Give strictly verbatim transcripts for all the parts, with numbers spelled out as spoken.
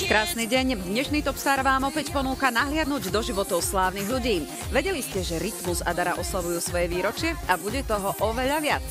Krásny deň. Dnešný Topstar vám opäť ponúka nahliadnúť do životov slávnych ľudí. Vedeli ste, že Rytmus a Dara oslavujú svoje výročie a bude toho oveľa viac?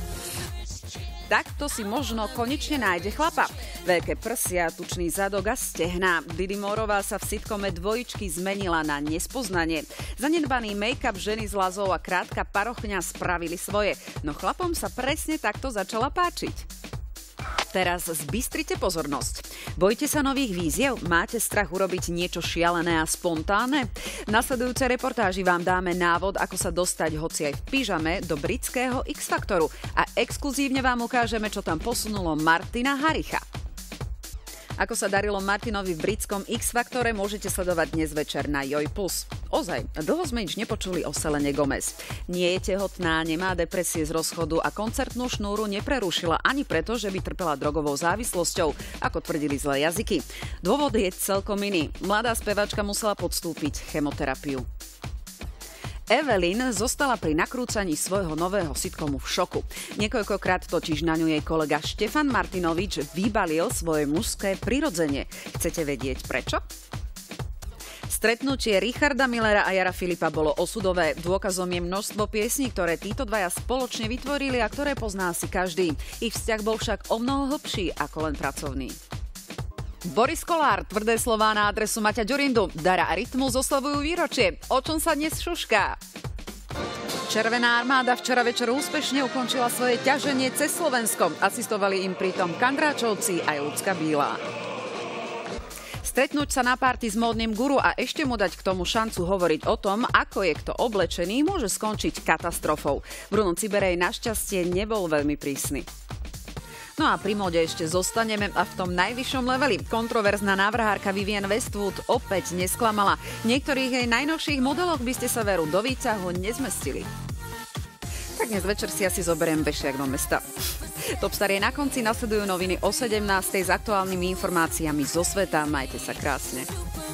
Takto si možno konečne nájde chlapa. Veľké prsia, tučný zadok a stehná. Didi Mórová sa v sitcome Dvojičky zmenila na nespoznanie. Zanedbaný make-up ženy z Lazov a krátka parochňa spravili svoje. No chlapom sa presne takto začala páčiť. Teraz zbystrite pozornosť. Bojíte sa nových víziev? Máte strach urobiť niečo šialené a spontánne? V nasledujúcej reportáži vám dáme návod, ako sa dostať hoci aj v pyžame do britského X-Faktoru. A exkluzívne vám ukážeme, čo tam posunulo Martina Haricha. Ako sa darilo Martinovi v britskom X-Faktore, môžete sledovať dnes večer na Joj plus. Ozaj, dlho sme nič nepočuli o Selene Gomez. Nie je tehotná, nemá depresie z rozchodu a koncertnú šnúru neprerušila ani preto, že by trpela drogovou závislosťou, ako tvrdili zlé jazyky. Dôvod je celkom iný. Mladá speváčka musela podstúpiť chemoterapiu. Evelyn zostala pri nakrúcaní svojho nového sitcomu v šoku. Niekoľkokrát totiž na ňu jej kolega Štefan Martinovič vybalil svoje mužské prirodzenie. Chcete vedieť prečo? Stretnutie Richarda Millera a Jara Filipa bolo osudové. Dôkazom je množstvo piesní, ktoré títo dvaja spoločne vytvorili a ktoré pozná si každý. Ich vzťah bol však omnoho hlbší ako len pracovný. Boris Kollár, tvrdé slová na adresu Maťa Ďurindu. Dara a Rytmus oslavujú výročie. O čom sa dnes šušká? Červená armáda včera večer úspešne ukončila svoje ťaženie cez Slovensko. Asistovali im pritom Kandráčovci aj Ľudská Bílá. Stretnúť sa na párty s módnym guru a ešte mu dať k tomu šancu hovoriť o tom, ako je kto oblečený, môže skončiť katastrofou. Bruno Ciberej našťastie nebol veľmi prísny. No a pri móde ešte zostaneme a v tom najvyššom leveli. Kontroverzná návrhárka Vivienne Westwood opäť nesklamala. V niektorých jej najnovších modeloch by ste sa veru do výťahu nezmestili. Tak dnes večer si asi zoberiem vešiak do mesta. Topstar je na konci, nasledujú noviny o sedemnástej s aktuálnymi informáciami zo sveta. Majte sa krásne.